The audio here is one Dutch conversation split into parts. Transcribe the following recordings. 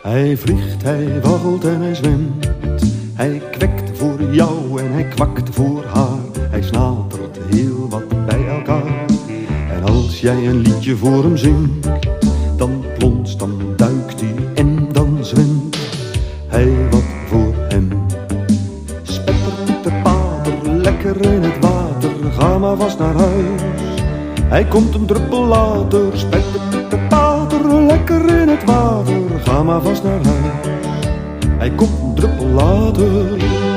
Hij vliegt, hij waggelt en hij zwemt. Hij kwekt voor jou en hij kwakt voor haar. Hij snatert heel wat bij elkaar. En als jij een liedje voor hem zingt, dan plonst, dan duikt hij en dan zwemt hij wat voor hem. Spetter, pater, lekker in het water, ga maar vast naar huis. Hij komt een druppel later, spetter, pater, lekker in het water, ga maar vast naar huis. Hij komt een druppel later.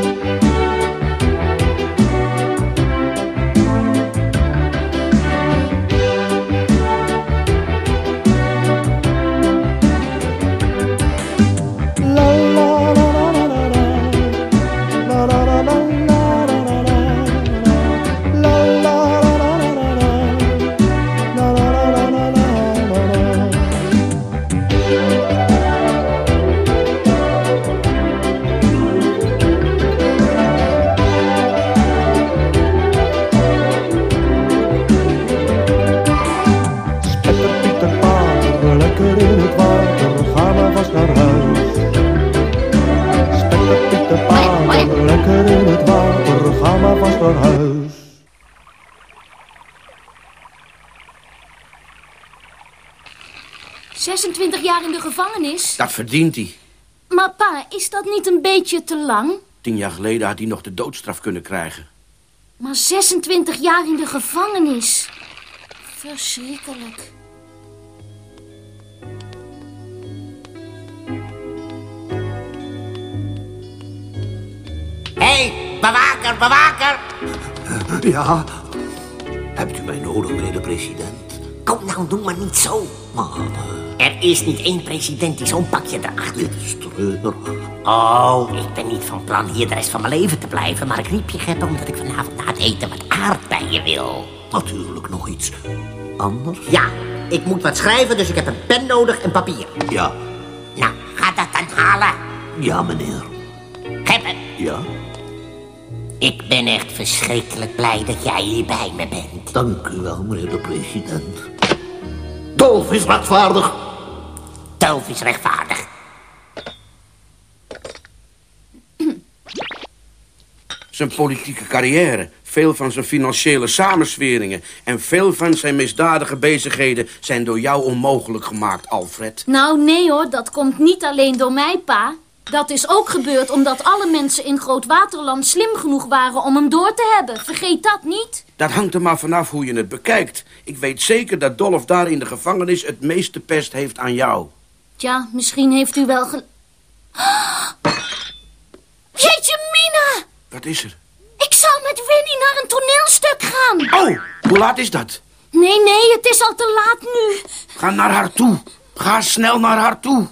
Lekker in het water, ga maar vast naar huis. ...26 jaar in de gevangenis? Dat verdient hij. Maar pa, is dat niet een beetje te lang? 10 jaar geleden had hij nog de doodstraf kunnen krijgen. Maar 26 jaar in de gevangenis. Verschrikkelijk. Hé, bewaker, bewaker! Ja, hebt u mij nodig, meneer de president? Kom nou, doe maar niet zo. Maar Er is niet één president die zo'n pakje draagt. dit is treurig. Oh, ik ben niet van plan hier de rest van mijn leven te blijven, maar ik riep je Geppe omdat ik vanavond na het eten wat aardbeien wil. Natuurlijk nog iets anders. Ja, ik moet wat schrijven, dus ik heb een pen nodig en papier. Ja, Nou, ga dat dan halen. ja, meneer. Geppe, Ja, ik ben echt verschrikkelijk blij dat jij hier bij me bent. dank u wel, meneer de president. Dolf is rechtvaardig. Dolf is rechtvaardig. Zijn politieke carrière, veel van zijn financiële samensweringen en veel van zijn misdadige bezigheden zijn door jou onmogelijk gemaakt, Alfred. Nou, nee hoor, dat komt niet alleen door mij, pa. Dat is ook gebeurd omdat alle mensen in Grootwaterland slim genoeg waren om hem door te hebben. Vergeet dat niet. Dat hangt er maar vanaf hoe je het bekijkt. Ik weet zeker dat Dolf daar in de gevangenis het meeste pest heeft aan jou. Tja, misschien heeft u wel Jeetje, Mina! Wat is er? Ik zou met Winnie naar een toneelstuk gaan. Oh, hoe laat is dat? Nee, het is al te laat nu. Ga naar haar toe. Ga snel naar haar toe.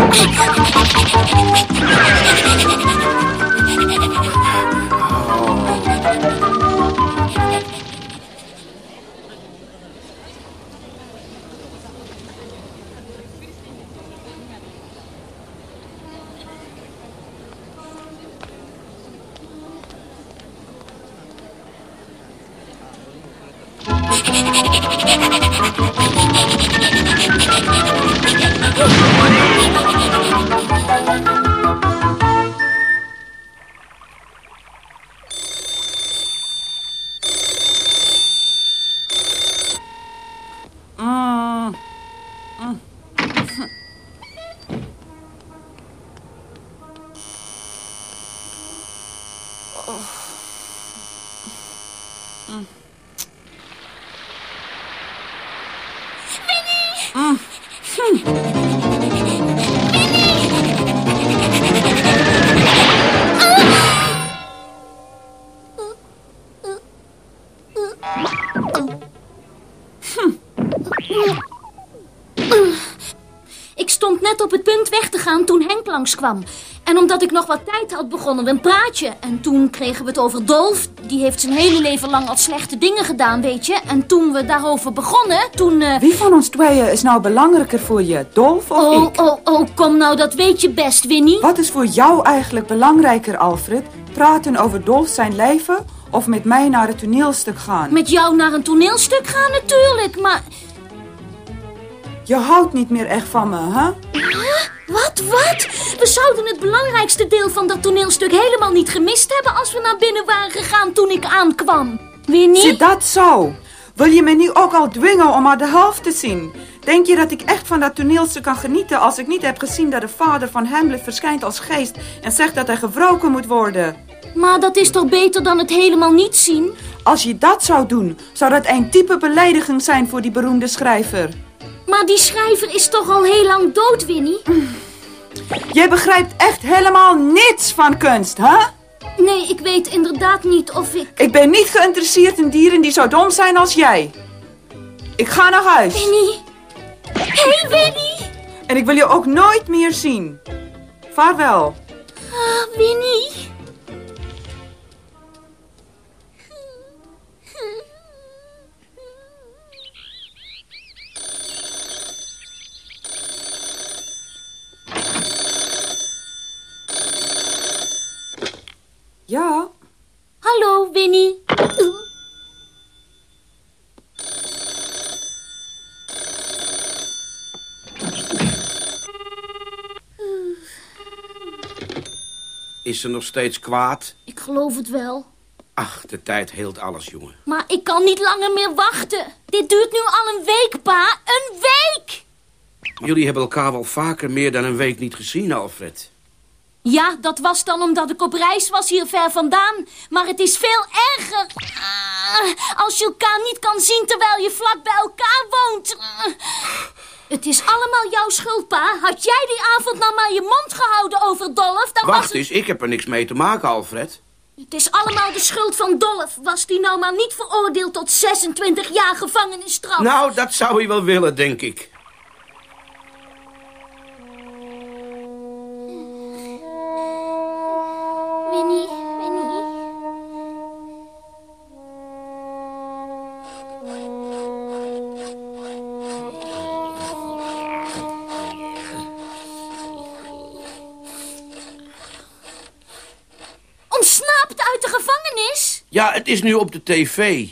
Ik stond net op het punt weg te gaan toen Henk langskwam. En omdat ik nog wat tijd had, begonnen we een praatje. En toen kregen we het over Dolf. Die heeft zijn hele leven lang al slechte dingen gedaan, weet je. En toen we daarover begonnen, toen... Wie van ons tweeën is nou belangrijker voor je, Dolf of ik? Kom nou, dat weet je best, Winnie. Wat is voor jou eigenlijk belangrijker, Alfred? Praten over Dolf zijn leven of met mij naar het toneelstuk gaan? Met jou naar een toneelstuk gaan natuurlijk, maar... Je houdt niet meer echt van me, hè? Huh? Wat? We zouden het belangrijkste deel van dat toneelstuk helemaal niet gemist hebben als we naar binnen waren gegaan toen ik aankwam. Winnie? Zit dat zo? Wil je me nu ook al dwingen om maar de helft te zien? Denk je dat ik echt van dat toneelstuk kan genieten als ik niet heb gezien dat de vader van Hamlet verschijnt als geest en zegt dat hij gewroken moet worden? Maar dat is toch beter dan het helemaal niet zien? Als je dat zou doen, zou dat een type belediging zijn voor die beroemde schrijver. Maar die schrijver is toch al heel lang dood, Winnie? Jij begrijpt echt helemaal niets van kunst, hè? Nee, ik weet inderdaad niet of ik... Ik ben niet geïnteresseerd in dieren die zo dom zijn als jij. Ik ga naar huis. Winnie? Hé, Winnie! En ik wil je ook nooit meer zien. Vaarwel. Ah, Winnie. Ja? Hallo, Winnie. Is ze nog steeds kwaad? Ik geloof het wel. Ach, de tijd heelt alles, jongen. Maar ik kan niet langer meer wachten. Dit duurt nu al een week, pa. Een week! Jullie hebben elkaar wel vaker meer dan een week niet gezien, Alfred. Ja, dat was dan omdat ik op reis was hier ver vandaan. Maar het is veel erger. Als je elkaar niet kan zien terwijl je vlak bij elkaar woont. Het is allemaal jouw schuld, pa. Had jij die avond nou maar je mond gehouden over Dolf, dan was Wacht het... eens, ik heb er niks mee te maken, Alfred. Het is allemaal de schuld van Dolf. Was die nou maar niet veroordeeld tot 26 jaar gevangenisstraf? Nou, dat zou hij wel willen, denk ik. Winnie. Ontsnapt uit de gevangenis? Ja, het is nu op de tv.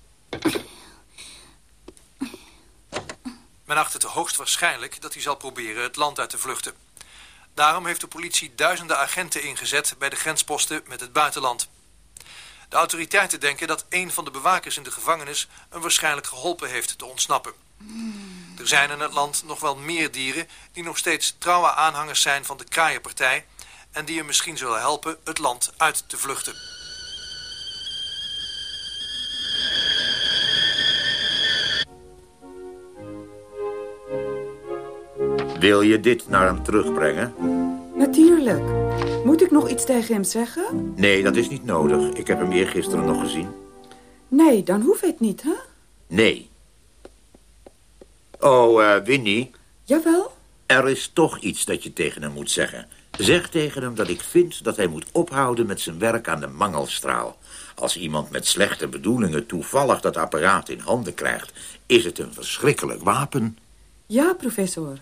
Men acht het hoogst waarschijnlijk dat hij zal proberen het land uit te vluchten. Daarom heeft de politie duizenden agenten ingezet bij de grensposten met het buitenland. De autoriteiten denken dat een van de bewakers in de gevangenis hem waarschijnlijk geholpen heeft te ontsnappen. Er zijn in het land nog wel meer dieren die nog steeds trouwe aanhangers zijn van de Kraaienpartij en die hem misschien zullen helpen het land uit te vluchten. Wil je dit naar hem terugbrengen? Natuurlijk. Moet ik nog iets tegen hem zeggen? Nee, dat is niet nodig. Ik heb hem eergisteren nog gezien. Nee, dan hoeft het niet, hè? Nee. Oh, Winnie. Jawel? Er is toch iets dat je tegen hem moet zeggen. Zeg tegen hem dat ik vind dat hij moet ophouden met zijn werk aan de mangelstraal. Als iemand met slechte bedoelingen toevallig dat apparaat in handen krijgt, is het een verschrikkelijk wapen. Ja, professor.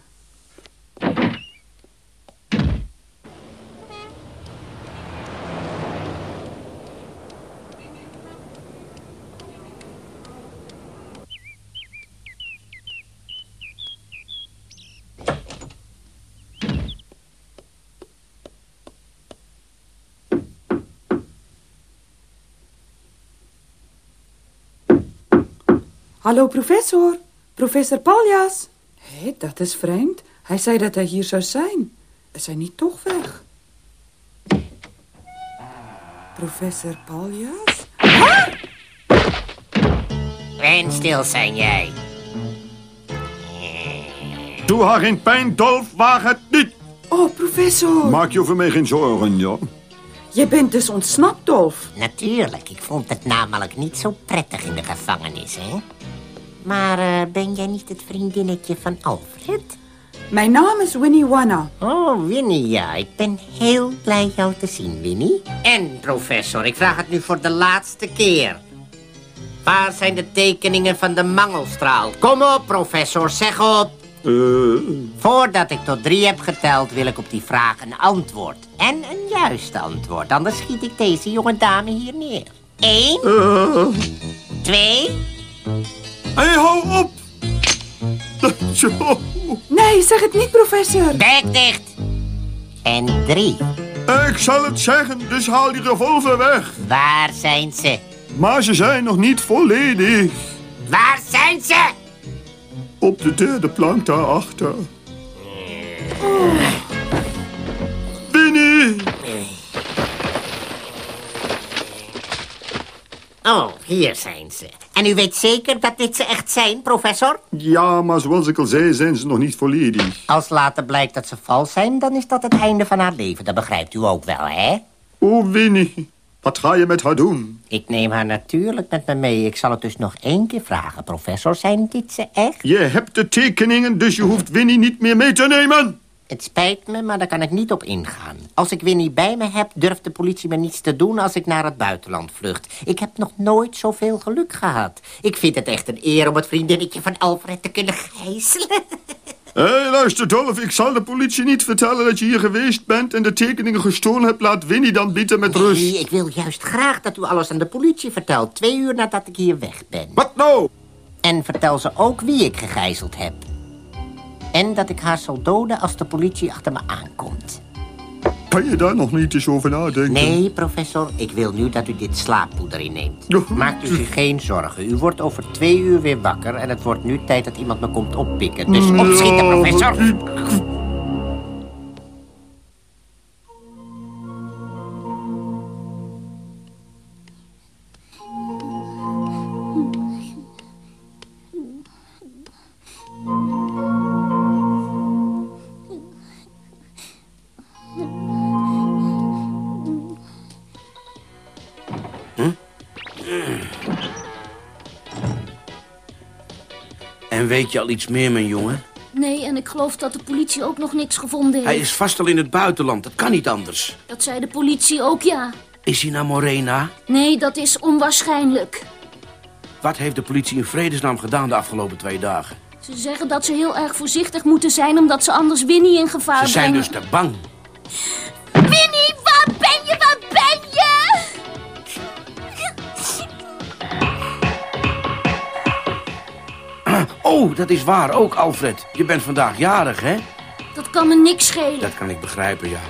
Hallo, professor. Professor Paljas. Hé, dat is vreemd. Hij zei dat hij hier zou zijn. Is hij niet toch weg? Professor Paljas? En stil zijn jij. Doe haar geen pijn, Dolf. Waag het niet. Oh, professor. Maak je over mij geen zorgen, ja? Je bent dus ontsnapt, Dolf. Natuurlijk, ik vond het namelijk niet zo prettig in de gevangenis, hè? Maar ben jij niet het vriendinnetje van Alfred? Mijn naam is Winnie Wanna. Oh, Winnie, ja. Ik ben heel blij jou te zien, Winnie. En, professor, ik vraag het nu voor de laatste keer. Waar zijn de tekeningen van de mangelstraal? Kom op, professor, zeg op. Voordat ik tot 3 heb geteld, wil ik op die vraag een antwoord. En een juiste antwoord, anders schiet ik deze jonge dame hier neer. 1, 2... Hé, hou op! Nee, zeg het niet, professor. Bek dicht! En 3. Ik zal het zeggen, dus haal die revolver weg. Waar zijn ze? Maar ze zijn nog niet volledig. Waar zijn ze? Op de derde plank daarachter. Winnie! Oh, hier zijn ze. En u weet zeker dat dit ze echt zijn, professor? Ja, maar zoals ik al zei, zijn ze nog niet volledig. Als later blijkt dat ze vals zijn, dan is dat het einde van haar leven. Dat begrijpt u ook wel, hè? Oh, Winnie, wat ga je met haar doen? Ik neem haar natuurlijk met me mee. Ik zal het dus nog 1 keer vragen. Professor, zijn dit ze echt? Je hebt de tekeningen, dus je hoeft Winnie niet meer mee te nemen. Het spijt me, maar daar kan ik niet op ingaan. Als ik Winnie bij me heb, durft de politie me niets te doen als ik naar het buitenland vlucht. Ik heb nog nooit zoveel geluk gehad. Ik vind het echt een eer om het vriendinnetje van Alfred te kunnen gijzelen. Hé, luister Dolf, ik zal de politie niet vertellen dat je hier geweest bent en de tekeningen gestolen hebt. Laat Winnie dan bieten met rust. Nee, ik wil juist graag dat u alles aan de politie vertelt, 2 uur nadat ik hier weg ben. Wat nou? En vertel ze ook wie ik gegijzeld heb. En dat ik haar zal doden als de politie achter me aankomt. Kan je daar nog niet eens over nadenken? Nee, professor, ik wil nu dat u dit slaappoeder inneemt. Maakt u zich geen zorgen. U wordt over 2 uur weer wakker en het wordt nu tijd dat iemand me komt oppikken. Dus opschieten, professor. En weet je al iets meer, mijn jongen? Nee, en ik geloof dat de politie ook nog niks gevonden heeft. Hij is vast al in het buitenland, dat kan niet anders. Dat zei de politie ook, ja. Is hij naar Morena? Nee, dat is onwaarschijnlijk. Wat heeft de politie in vredesnaam gedaan de afgelopen 2 dagen? Ze zeggen dat ze heel erg voorzichtig moeten zijn, omdat ze anders Winnie in gevaar brengen. Ze zijn dus te bang. Winnie, waar ben je? Waar ben je? Oh, dat is waar ook, Alfred. Je bent vandaag jarig, hè? Dat kan me niks schelen. Dat kan ik begrijpen, ja.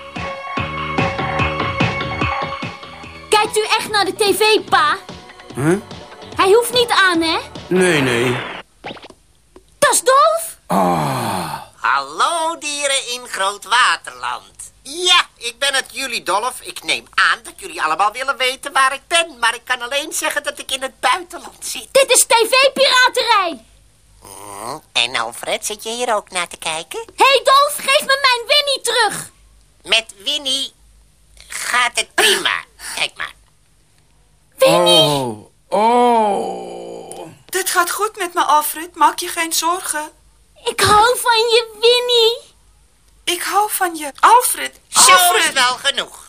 Kijkt u echt naar de tv, pa? Huh? Hij hoeft niet aan, hè? Nee. Dat is Dolf? Hallo, dieren in Groot Waterland. Ja, ik ben het, jullie Dolf. Ik neem aan dat jullie allemaal willen weten waar ik ben. Maar ik kan alleen zeggen dat ik in het buitenland zit. Dit is tv-piraterij. En Alfred, zit je hier ook naar te kijken? Hé, Dolf, geef me mijn Winnie terug. Met Winnie gaat het prima. Kijk maar. Winnie. Oh. Dit gaat goed met me, Alfred. Maak je geen zorgen. Ik hou van je, Winnie. Ik hou van je. Alfred. Zo is Alfred. wel genoeg.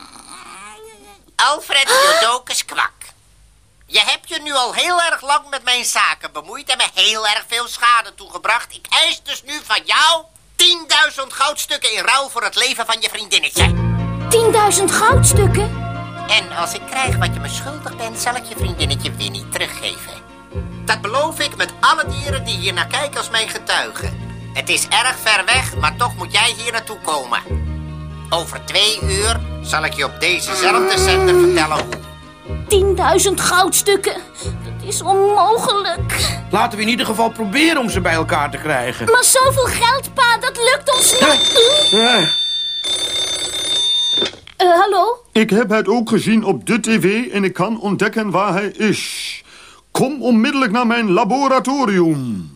Alfred Jodokus Kwak. Je hebt je nu al heel erg lang met mijn zaken bemoeid en me heel erg veel schade toegebracht. Ik eis dus nu van jou 10.000 goudstukken in ruil voor het leven van je vriendinnetje. 10.000 goudstukken? En als ik krijg wat je me schuldig bent, zal ik je vriendinnetje Winnie teruggeven. Dat beloof ik met alle dieren die hier naar kijken als mijn getuigen. Het is erg ver weg, maar toch moet jij hier naartoe komen. Over 2 uur zal ik je op dezezelfde zender vertellen hoe. 10.000 goudstukken. Dat is onmogelijk. Laten we in ieder geval proberen om ze bij elkaar te krijgen. Maar zoveel geld, pa, dat lukt ons niet. Hallo? Ik heb het ook gezien op de tv en ik kan ontdekken waar hij is. Kom onmiddellijk naar mijn laboratorium.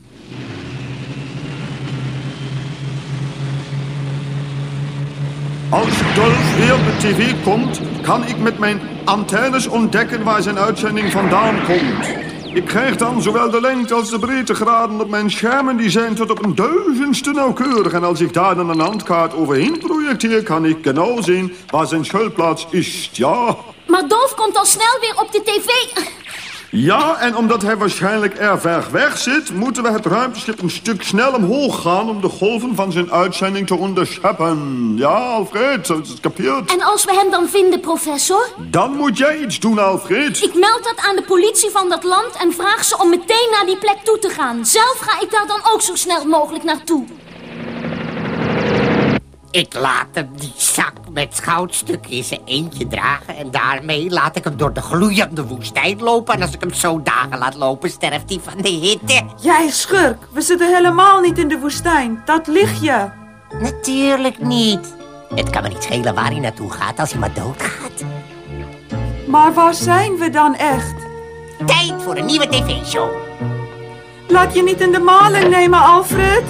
Als Dolf weer op de tv komt, kan ik met mijn antennes ontdekken waar zijn uitzending vandaan komt. Ik krijg dan zowel de lengte als de breedtegraden op mijn schermen, die zijn tot op 1.000ste nauwkeurig. En als ik daar dan een handkaart overheen projecteer, kan ik genau zien waar zijn schuilplaats is, ja. Maar Dolf komt al snel weer op de tv. Ja, en omdat hij waarschijnlijk er ver weg zit, moeten we het ruimteschip een stuk snel omhoog gaan om de golven van zijn uitzending te onderscheppen. Ja, Alfred, dat is kapeerd. En als we hem dan vinden, professor? Dan moet jij iets doen, Alfred. Ik meld dat aan de politie van dat land en vraag ze om meteen naar die plek toe te gaan. Zelf ga ik daar dan ook zo snel mogelijk naartoe. Ik laat hem die zak met goudstukken in zijn eentje dragen... en daarmee laat ik hem door de gloeiende woestijn lopen... en als ik hem zo dagen laat lopen, sterft hij van de hitte. Jij schurk, we zitten helemaal niet in de woestijn. Dat lig je. Natuurlijk niet. Het kan me niet schelen waar hij naartoe gaat als hij maar doodgaat. Maar waar zijn we dan echt? Tijd voor een nieuwe tv-show. Laat je niet in de maling nemen, Alfred.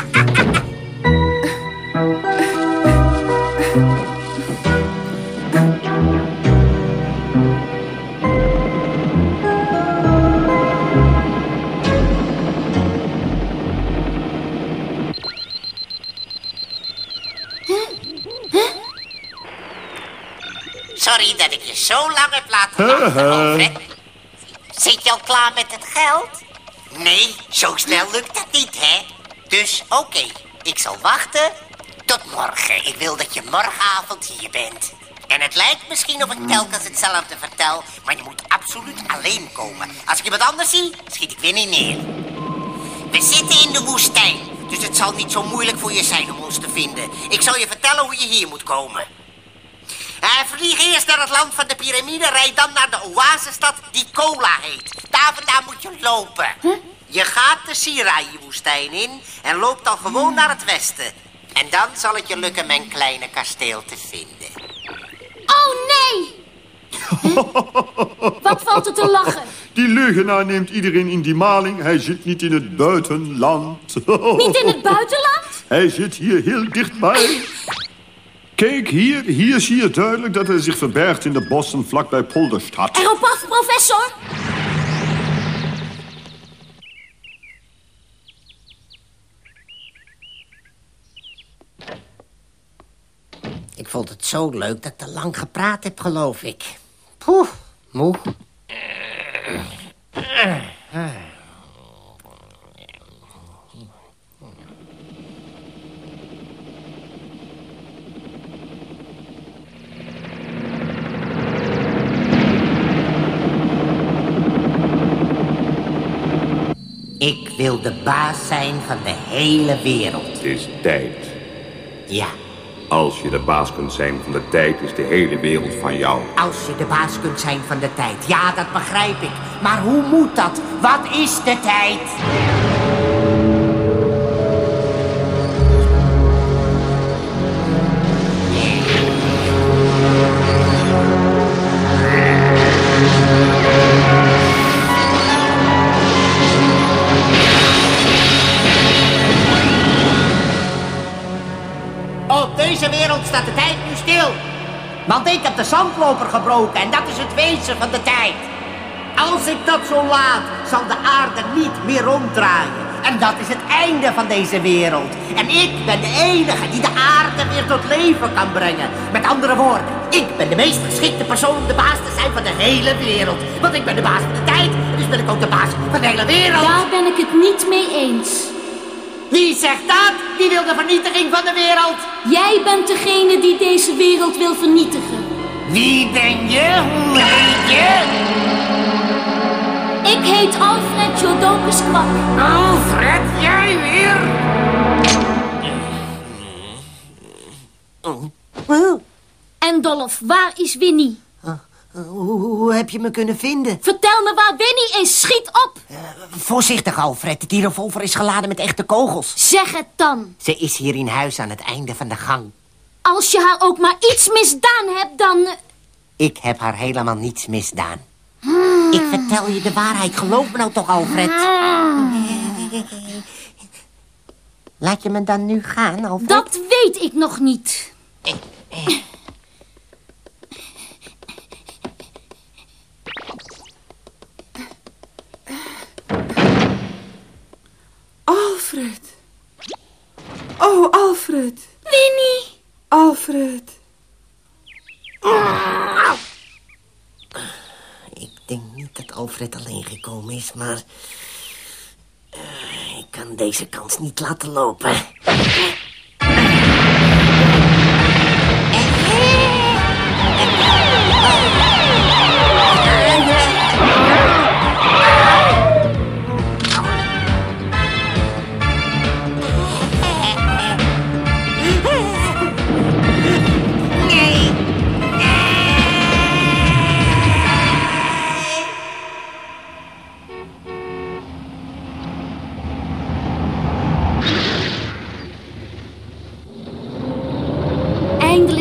Sorry dat ik je zo lang heb laten wachten, Alfred. Zit je al klaar met het geld? Nee, zo snel lukt dat niet, hè? Dus oké, ik zal wachten tot morgen. Ik wil dat je morgenavond hier bent. En het lijkt misschien of ik telkens hetzelfde vertel, maar je moet absoluut alleen komen. Als ik iemand anders zie, schiet ik weer niet neer. We zitten in de woestijn, dus het zal niet zo moeilijk voor je zijn om ons te vinden. Ik zal je vertellen hoe je hier moet komen. Vlieg eerst naar het land van de piramide, rijd dan naar de oasestad die Kola heet. Daar vandaan moet je lopen. Je gaat de Siraï-woestijn in en loopt dan gewoon naar het westen. En dan zal het je lukken mijn kleine kasteel te vinden. Oh, nee! Wat valt er te lachen? Die leugenaar neemt iedereen in die maling. Hij zit niet in het buitenland. Niet in het buitenland? Hij zit hier heel dichtbij. Kijk, hier zie je duidelijk dat hij zich verbergt in de bossen vlakbij Polderstad. Erop af, professor! Ik vond het zo leuk dat ik te lang gepraat heb, geloof ik. Poeh, moe. Ik wil de baas zijn van de hele wereld. Het is tijd. Ja. Als je de baas kunt zijn van de tijd, is de hele wereld van jou. Als je de baas kunt zijn van de tijd. Ja, dat begrijp ik. Maar hoe moet dat? Wat is de tijd? Op deze wereld staat de tijd nu stil. Want ik heb de zandloper gebroken en dat is het wezen van de tijd. Als ik dat zo laat, zal de aarde niet meer ronddraaien. En dat is het einde van deze wereld. En ik ben de enige die de aarde weer tot leven kan brengen. Met andere woorden, ik ben de meest geschikte persoon om de baas te zijn van de hele wereld. Want ik ben de baas van de tijd, dus ben ik ook de baas van de hele wereld. Daar ben ik het niet mee eens. Wie zegt dat? Wie wil de vernietiging van de wereld? Jij bent degene die deze wereld wil vernietigen. Wie ben je? Hoe heet je? Ik heet Alfred Jodocus Kwak. Alfred, jij weer? En Dolf, waar is Winnie? Hoe heb je me kunnen vinden? Vertel me waar Winnie is, schiet op! Voorzichtig, Alfred. Die revolver is geladen met echte kogels. Zeg het dan. Ze is hier in huis aan het einde van de gang. Als je haar ook maar iets misdaan hebt, dan... Ik heb haar helemaal niets misdaan. Ik vertel je de waarheid. Geloof me nou toch, Alfred. Laat je me dan nu gaan, Alfred? Dat weet ik nog niet. Alfred. Oh, Alfred. Winnie. Alfred. Ik denk niet dat Alfred alleen gekomen is, maar... ik kan deze kans niet laten lopen.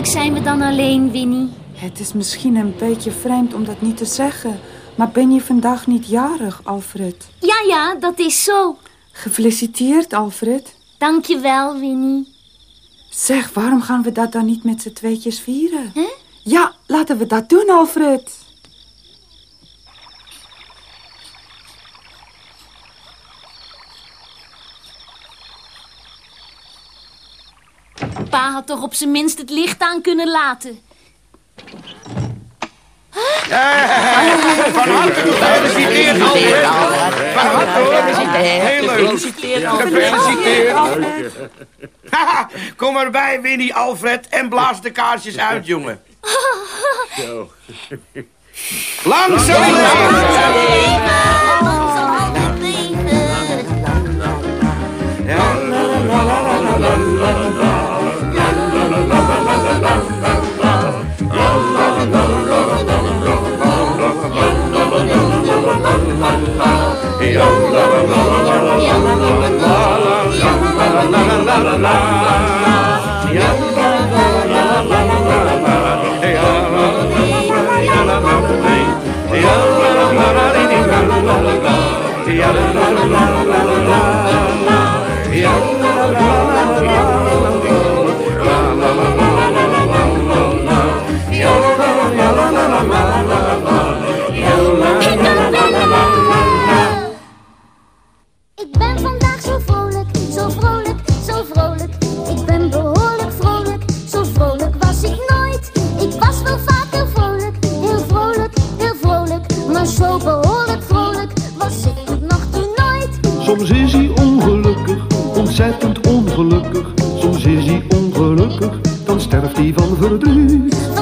Eindelijk zijn we dan alleen, Winnie. Het is misschien een beetje vreemd om dat niet te zeggen. Maar ben je vandaag niet jarig, Alfred? Ja, dat is zo. Gefeliciteerd, Alfred. Dank je wel, Winnie. Zeg, waarom gaan we dat dan niet met z'n tweetjes vieren? Huh? Ja, laten we dat doen, Alfred. Pa had toch op zijn minst het licht aan kunnen laten. Van harte gefeliciteerd, Alfred. Van harte hoor. Heel leuk. Gefeliciteerd. Haha, kom erbij, Winnie, Alfred, en blaas de kaarsjes uit, jongen. Zo. Langzaam leven. Ik ben vandaag zo vrolijk, zo vrolijk, zo vrolijk. Ik ben behoorlijk vrolijk, zo vrolijk was ik nooit. Ik was wel vaker vrolijk, heel vrolijk, heel vrolijk. Maar zo behoorlijk vrolijk was ik tot nog toe nooit. Soms is hij ongelukkig, ontzettend ongelukkig. Soms is hij ongelukkig, dan sterft hij van verdriet.